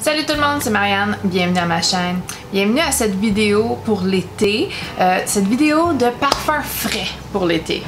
Salut tout le monde, c'est Marianne, bienvenue à ma chaîne. Bienvenue à cette vidéo pour l'été, cette vidéo de parfum frais pour l'été.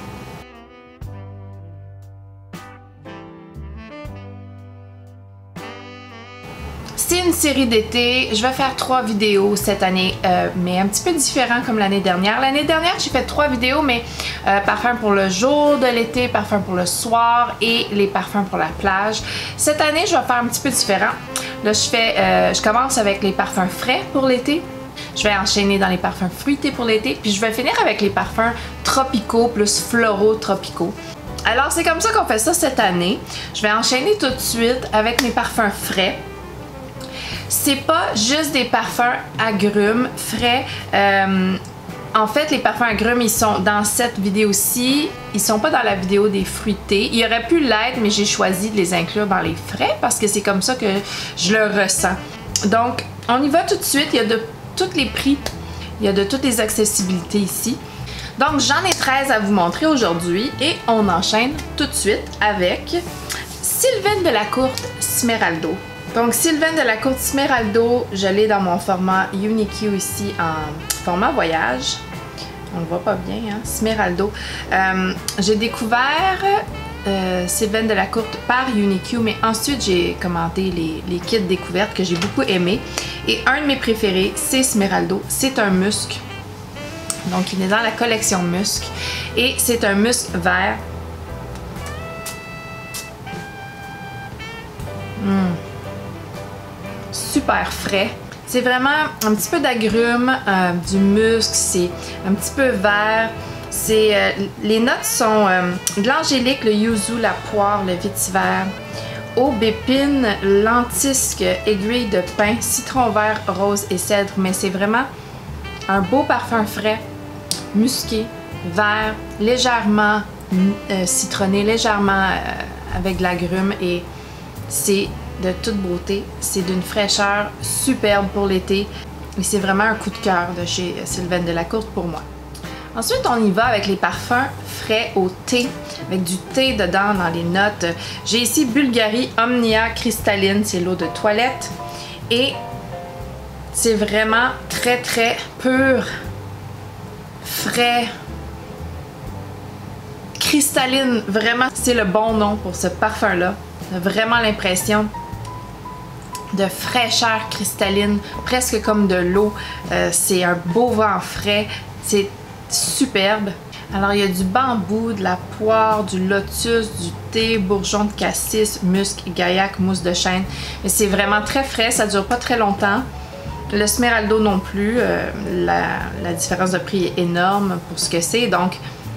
C'est une série d'été, je vais faire 3 vidéos cette année, mais un petit peu différent comme l'année dernière. L'année dernière, j'ai fait 3 vidéos, mais parfum pour le jour de l'été, parfum pour le soir et les parfums pour la plage. Cette année, je vais faire un petit peu différent. Là, je commence avec les parfums frais pour l'été. Je vais enchaîner dans les parfums fruités pour l'été, puis je vais finir avec les parfums tropicaux plus floraux tropicaux. Alors, c'est comme ça qu'on fait ça cette année. Je vais enchaîner tout de suite avec mes parfums frais. C'est pas juste des parfums agrumes frais. En fait, les parfums agrumes, ils sont dans cette vidéo-ci. Ils sont pas dans la vidéo des fruités. Ils auraient pu l'être, mais j'ai choisi de les inclure dans les frais parce que c'est comme ça que je le ressens. Donc, on y va tout de suite. Il y a de tous les prix. Il y a de toutes les accessibilités ici. Donc, j'en ai 13 à vous montrer aujourd'hui et on enchaîne tout de suite avec Sylvaine Delacourte Smeraldo. Donc, Sylvaine Delacourte Smeraldo, je l'ai dans mon format UniQ ici en format voyage. On le voit pas bien, hein? Smeraldo. J'ai découvert Sylvaine Delacourte par UniQ, mais ensuite j'ai commandé les kits découvertes que j'ai beaucoup aimés. Et un de mes préférés, c'est Smeraldo. C'est un musc. Donc, il est dans la collection musc. Et c'est un musc vert. Super frais. C'est vraiment un petit peu d'agrumes, du musc, c'est un petit peu vert. Les notes sont de l'angélique, le yuzu, la poire, le vétiver, aubépine, lentisque, aiguille de pin, citron vert, rose et cèdre. Mais c'est vraiment un beau parfum frais, musqué, vert, légèrement citronné, légèrement avec de l'agrume et c'est de toute beauté. C'est d'une fraîcheur superbe pour l'été et c'est vraiment un coup de cœur de chez Sylvaine Delacourte pour moi. Ensuite, on y va avec les parfums frais au thé, avec du thé dedans dans les notes. J'ai ici Bulgari Omnia cristalline, c'est l'eau de toilette et c'est vraiment très très pur, frais, cristalline. Vraiment, c'est le bon nom pour ce parfum-là. On a vraiment l'impression de fraîcheur cristalline, presque comme de l'eau. C'est un beau vent frais, c'est superbe. Alors, il y a du bambou, de la poire, du lotus, du thé, bourgeon de cassis, musc, gaillac, mousse de chêne. Mais c'est vraiment très frais, ça dure pas très longtemps. Le Smeraldo non plus, la différence de prix est énorme pour ce que c'est. Donc,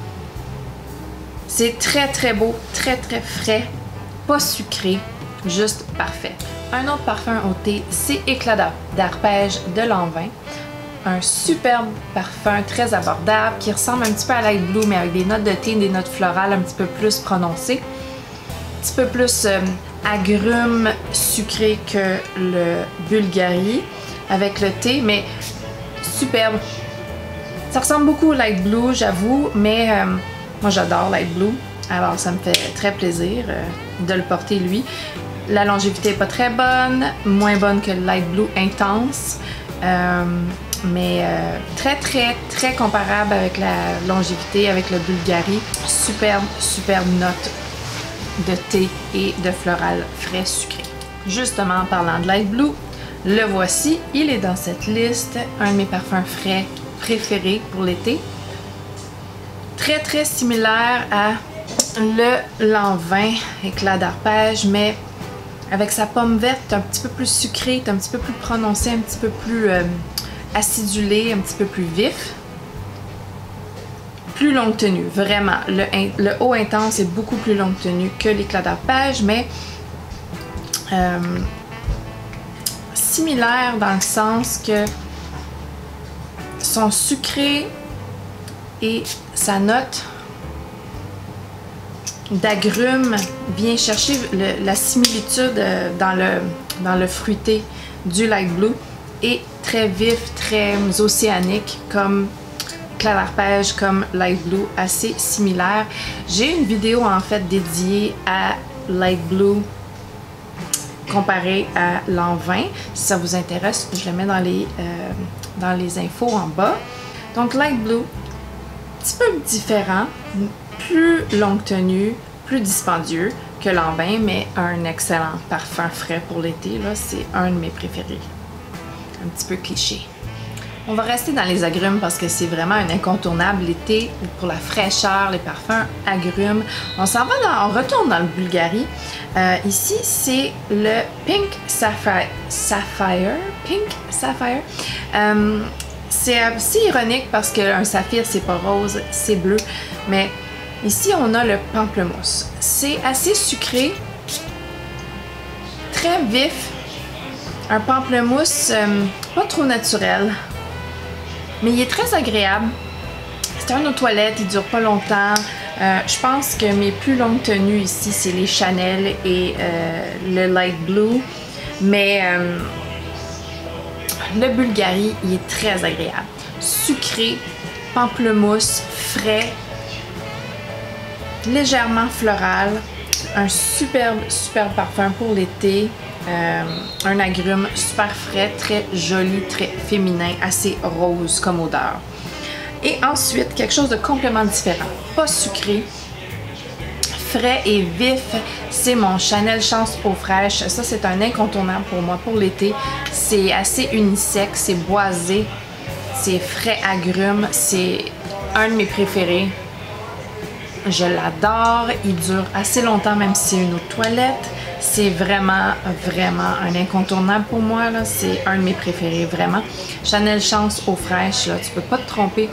c'est très très beau, très très frais, pas sucré, juste parfait. Un autre parfum au thé, c'est Éclat d'arpège de Lanvin. Un superbe parfum très abordable qui ressemble un petit peu à Light Blue, mais avec des notes de thé, des notes florales un petit peu plus prononcées. Un petit peu plus agrumes sucré que le Bulgari avec le thé, mais superbe. Ça ressemble beaucoup au Light Blue, j'avoue, mais moi j'adore Light Blue. Alors ça me fait très plaisir de le porter lui. La longévité n'est pas très bonne, moins bonne que le Light Blue intense, mais très très très comparable avec la longévité avec le Bulgari. Superbe, superbe note de thé et de floral frais sucré. Justement en parlant de Light Blue, le voici, il est dans cette liste, un de mes parfums frais préférés pour l'été. Très très similaire à le Lanvin Éclat d'arpège, mais avec sa pomme verte un petit peu plus sucrée, un petit peu plus prononcé, un petit peu plus acidulé, un petit peu plus vif. Plus longue tenue, vraiment. Le haut intense est beaucoup plus longue tenue que l'Éclat d'arpège, mais similaire dans le sens que son sucré et sa note d'agrumes vient chercher la similitude dans le fruité du Light Blue et très vif, très océanique comme Éclat d'arpège, comme Light Blue, assez similaire. J'ai une vidéo en fait dédiée à Light Blue comparé à l'an 20. Si ça vous intéresse, je le mets dans les infos en bas. Donc Light Blue, un petit peu différent, plus longue tenue, plus dispendieux que l'an 20, mais un excellent parfum frais pour l'été. C'est un de mes préférés. Un petit peu cliché. On va rester dans les agrumes parce que c'est vraiment un incontournable l'été pour la fraîcheur, les parfums agrumes. On retourne dans le Bulgari. Ici, c'est le Pink Sapphire. C'est assez ironique parce qu'un saphir, c'est pas rose, c'est bleu. Mais ici, on a le pamplemousse. C'est assez sucré, très vif. Un pamplemousse pas trop naturel. Mais il est très agréable. C'est un aux toilettes, il dure pas longtemps. Je pense que mes plus longues tenues ici, c'est les Chanel et le Light Blue. Mais le Bulgari, il est très agréable. Sucré, pamplemousse, frais, légèrement floral. Un superbe parfum pour l'été. Un agrume super frais, très joli, très féminin, assez rose comme odeur. Et ensuite, quelque chose de complètement différent, pas sucré, frais et vif, c'est mon Chanel Chance Eau Fraîche. Ça, c'est un incontournable pour moi pour l'été. C'est assez unisexe, c'est boisé, c'est frais agrume, c'est un de mes préférés. Je l'adore, il dure assez longtemps même si c'est une eau de toilette. C'est vraiment un incontournable pour moi. C'est un de mes préférés, vraiment. Chanel Chance Eau Fraîche, là, tu peux pas te tromper.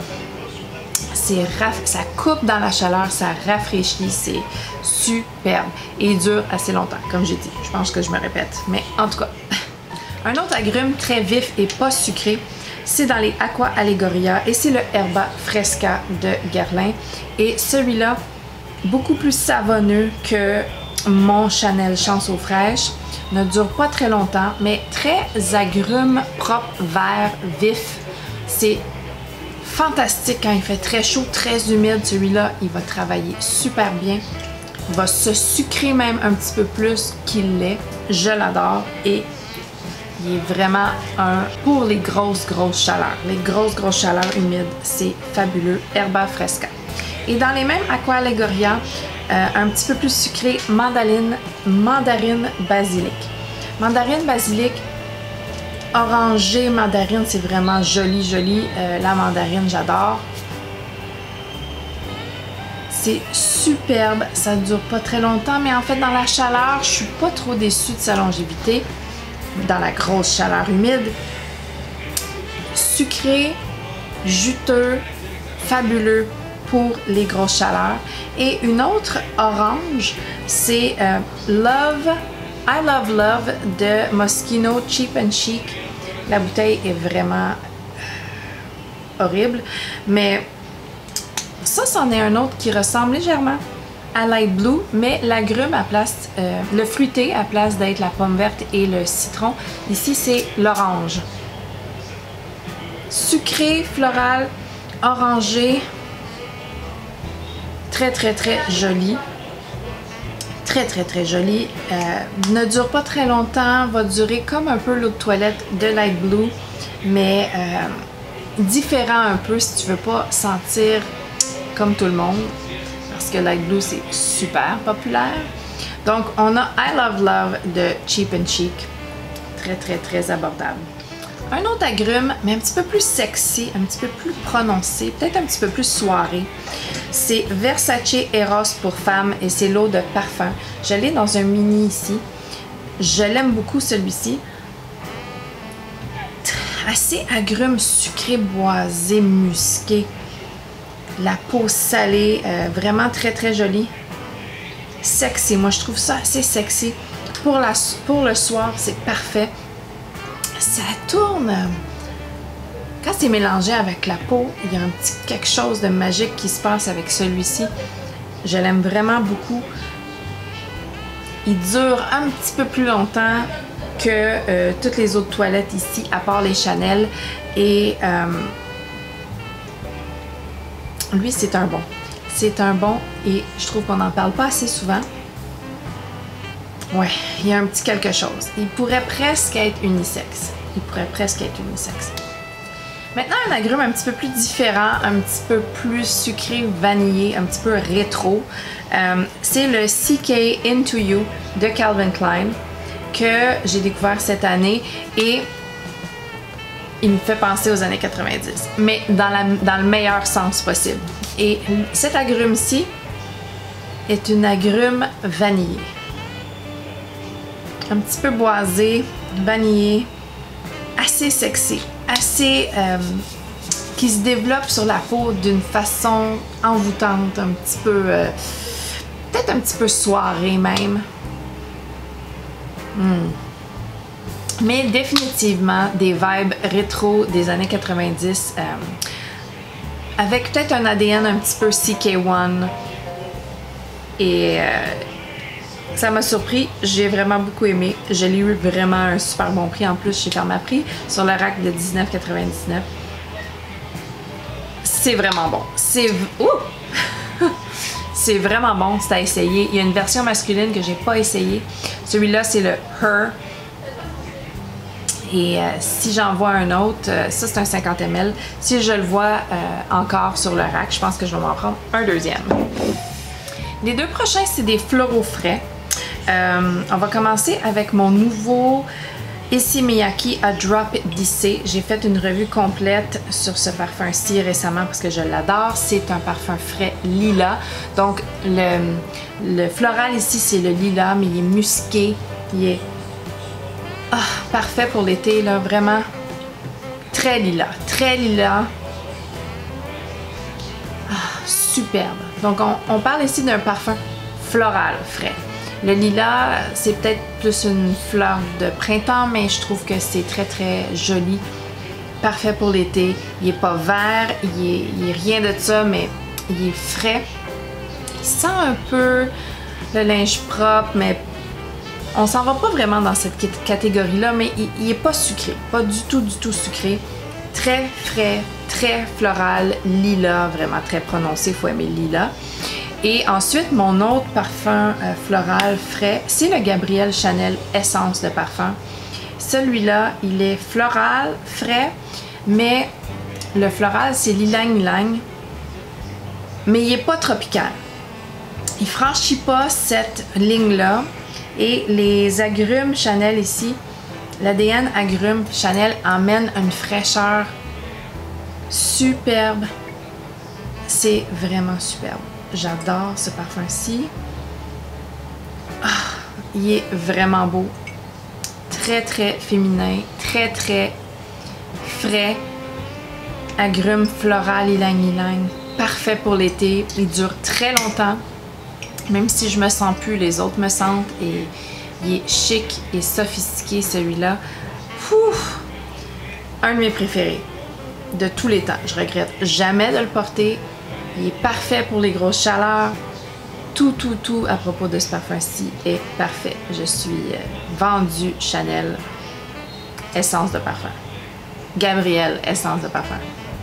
Ça coupe dans la chaleur, ça rafraîchit, c'est superbe. Et il dure assez longtemps, comme j'ai dit. Je pense que je me répète, mais en tout cas. Un autre agrume très vif et pas sucré, c'est dans les Aqua Allegoria et c'est le Herba Fresca de Guerlain. Et celui-là, beaucoup plus savonneux que mon Chanel Chance Eau Fraîche, ne dure pas très longtemps, mais très agrume, propre, vert, vif. C'est fantastique quand il fait très chaud, très humide. Celui-là, il va travailler super bien. Il va se sucrer même un petit peu plus qu'il l'est. Je l'adore et il est vraiment pour les grosses chaleurs. Les grosses chaleurs humides, c'est fabuleux. Herba Fresca. Et dans les mêmes Aqua Allegoria, un petit peu plus sucré, mandarine basilic. Mandarine basilic, orangé mandarine, c'est vraiment joli. La mandarine, j'adore. C'est superbe, ça ne dure pas très longtemps, mais en fait, dans la chaleur, je suis pas trop déçue de sa longévité. Dans la grosse chaleur humide, sucré, juteux, fabuleux pour les grosses chaleurs. Et une autre orange, c'est I Love Love de Moschino Cheap and Chic. La bouteille est vraiment horrible, mais ça, c'en est un autre qui ressemble légèrement à Light Blue, mais l'agrume à place, le fruité à place d'être la pomme verte et le citron. Ici, c'est l'orange. Sucré, floral, orangé, très joli. Très joli. Ne dure pas très longtemps, va durer comme un peu l'eau de toilette de Light Blue, mais différent un peu si tu veux pas sentir comme tout le monde, parce que Light Blue c'est super populaire. Donc on a I Love Love de Cheap and Chic, très abordable. Un autre agrume, mais un petit peu plus sexy, un petit peu plus prononcé, peut-être un petit peu plus soirée. C'est Versace Eros pour femmes et c'est l'eau de parfum. Je l'ai dans un mini ici. Je l'aime beaucoup celui-ci. Assez agrume, sucré, boisé, musqué. La peau salée, vraiment très joli. Sexy, moi je trouve ça assez sexy. Pour le soir, c'est parfait. Ça tourne. Quand c'est mélangé avec la peau, il y a un petit quelque chose de magique qui se passe avec celui-ci. Je l'aime vraiment beaucoup. Il dure un petit peu plus longtemps que toutes les autres toilettes ici, à part les Chanel. Et lui, c'est un bon. C'est un bon et je trouve qu'on n'en parle pas assez souvent. Ouais, il y a un petit quelque chose. Il pourrait presque être unisexe. Maintenant, un agrume un petit peu plus différent, un petit peu plus sucré, vanillé, un petit peu rétro. C'est le CK Into You de Calvin Klein que j'ai découvert cette année et il me fait penser aux années 90, mais dans le meilleur sens possible. Et cet agrume-ci est une agrume vanillée. Un petit peu boisé, vanillé, assez sexy, assez qui se développe sur la peau d'une façon envoûtante, un petit peu peut-être un petit peu soirée même. Mais définitivement des vibes rétro des années 90 avec peut-être un ADN un petit peu CK1 et ça m'a surpris, j'ai vraiment beaucoup aimé. Je l'ai eu vraiment un super bon prix en plus chez Pharmaprix sur le rack de 19,99. C'est vraiment bon. C'est vraiment bon, c'est à essayer. Il y a une version masculine que j'ai pas essayé. Celui-là, c'est le Her. Et si j'en vois un autre, ça c'est un 50 ml. Si je le vois encore sur le rack, je pense que je vais m'en prendre un deuxième. Les deux prochains, c'est des floraux frais. On va commencer avec mon nouveau Issey Miyake A Drop d'Issey. J'ai fait une revue complète sur ce parfum-ci récemment parce que je l'adore. C'est un parfum frais lilas. Donc le floral ici, c'est le lilas, mais il est musqué. Il est parfait pour l'été, là, vraiment très lilas, très lilas. Superbe. Donc on parle ici d'un parfum floral frais. Le lilas, c'est peut-être plus une fleur de printemps, mais je trouve que c'est très très joli. Parfait pour l'été. Il est pas vert, il est rien de ça, mais il est frais. Il sent un peu le linge propre, mais on s'en va pas vraiment dans cette catégorie-là, mais il est pas sucré. Pas du tout sucré. Très frais, très floral, lilas, vraiment très prononcé, il faut aimer le lilas. Et ensuite, mon autre parfum floral frais, c'est le Gabrielle Chanel Essence de parfum. Celui-là, il est floral, frais, mais le floral, c'est lilang-lilang, mais il n'est pas tropical. Il franchit pas cette ligne-là. Et les agrumes Chanel ici, l'ADN agrumes Chanel emmène une fraîcheur superbe. C'est vraiment superbe. J'adore ce parfum-ci. Il est vraiment beau. Très, très féminin. Très, très frais. Agrumes floral ylang-ylang. Parfait pour l'été. Il dure très longtemps. Même si je me sens plus, les autres me sentent. Et il est chic et sophistiqué, celui-là. Un de mes préférés de tous les temps. Je regrette jamais de le porter. Il est parfait pour les grosses chaleurs. Tout à propos de ce parfum-ci est parfait. Je suis vendue Chanel Essence de parfum. Gabrielle Essence de parfum.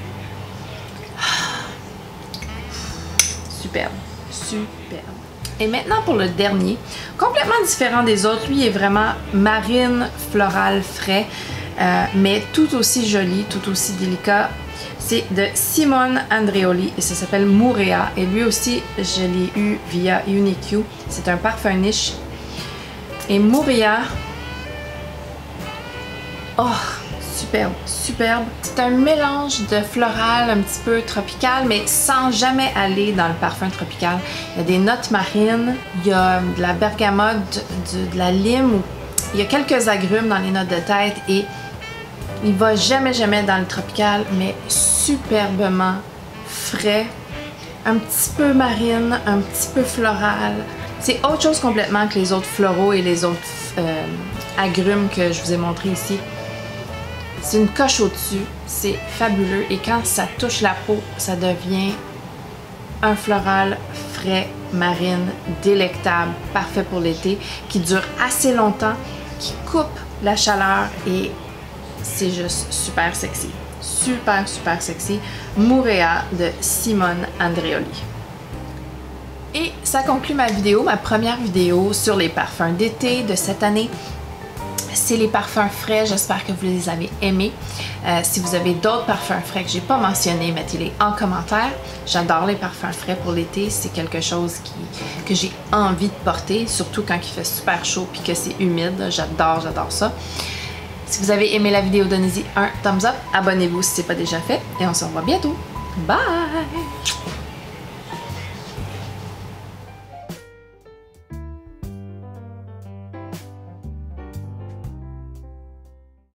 Superbe. Superbe. Et maintenant pour le dernier, complètement différent des autres. Lui est vraiment marine, floral, frais, mais tout aussi joli, tout aussi délicat. C'est de Simone Andreoli et ça s'appelle Mourea. Et lui aussi, je l'ai eu via Uniq. C'est un parfum niche. Et Mourea, superbe, superbe. C'est un mélange de floral un petit peu tropical, mais sans jamais aller dans le parfum tropical. Il y a des notes marines, il y a de la bergamote, de la lime, il y a quelques agrumes dans les notes de tête et il va jamais dans le tropical, mais superbement frais, un petit peu marine, un petit peu floral. C'est autre chose complètement que les autres floraux et les autres agrumes que je vous ai montrés ici. C'est une coche au-dessus, c'est fabuleux et quand ça touche la peau, ça devient un floral frais, marine, délectable, parfait pour l'été, qui dure assez longtemps, qui coupe la chaleur et c'est juste super sexy. Super sexy. Mourea de Simone Andreoli. Et ça conclut ma vidéo, ma première vidéo sur les parfums d'été de cette année. C'est les parfums frais, j'espère que vous les avez aimés. Si vous avez d'autres parfums frais que j'ai pas mentionnés, mettez-les en commentaire. J'adore les parfums frais pour l'été, c'est quelque chose que j'ai envie de porter, surtout quand il fait super chaud puis que c'est humide. J'adore ça. Si vous avez aimé la vidéo, donnez-y un thumbs up, abonnez-vous si ce n'est pas déjà fait et on se revoit bientôt. Bye!